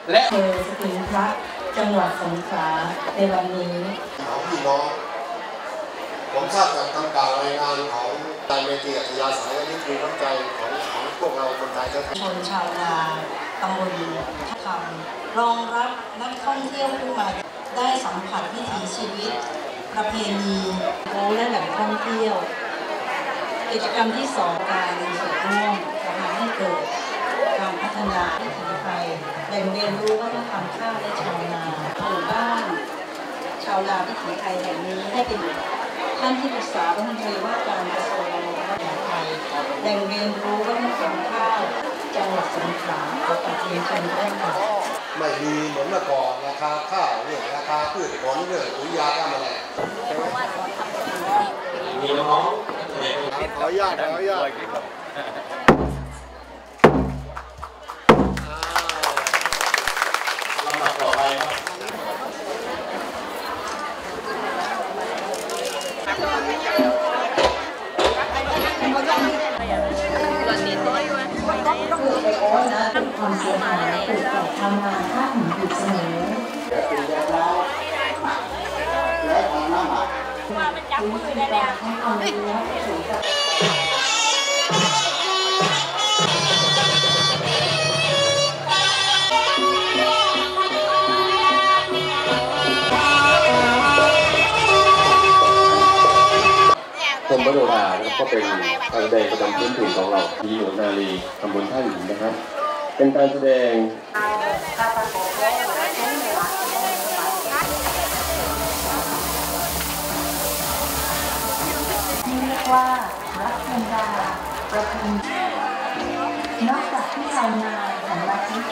และอำเภอสถิงพระจังหวัดสงขลาในวันนี้ของพี่น้องผมทราบจากคำกล่าวรายงานของนายเมธีอัธยาศัยและนี่คือน้ำใจของพวกเราคนไทยทุกคนชนชาวนาตำบลท่าคำรองรับนักท่องเที่ยวผู้มาได้สัมผัสวิถีชีวิตประเพณีและแหล่งท่องเที่ยวกิจกรรมที่2การมีส่วนร่วมจะทำให้เกิดการพัฒนาวิถีไทยแหล่งเรียนรู้วัฒนธรรมข้าวและชาวนาหมู่บ้านชาวนาวิถีไทยแห่งนี้ให้เป็นท่านที่ปรึกษารัฐมนตรีว่าการกระทรวงวัฒนธรรมไทยแหล่งเรียนรู้วัฒนธรรมข้าวจังหวัดสงขลาขอตัดเรียนเชิญท่านค่ะไม่มีเหมือนเมื่อก่อนราคาข้าวเรื่องราคาพืชผลเรื่องปุ๋ยยาฆ่าแมลงมีน้องขออนุญาตลำดับต่อไปครับความเสียหายเกิดจากทำงานข้ามอยู่เสมอว่ามันจับมือได้แล้วกรมมโนราก็เป็นการแสดงประจำพื้นถิ่นของเราที่หลวงนาลีตำบลท่าหินนะครับเป็นการแสดงเรียกว่ารักเงินดาประเพณีนอกจากที่ชาวนา